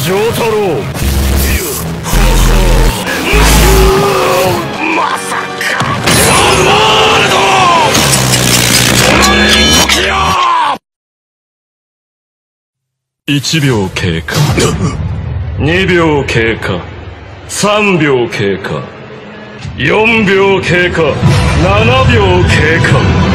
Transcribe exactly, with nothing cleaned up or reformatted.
丈太郎。まさかザ・ワールド止まれん時よ。いちびょう経過、にびょう経過、さんびょう経過、よんびょう経過、ななびょう経過。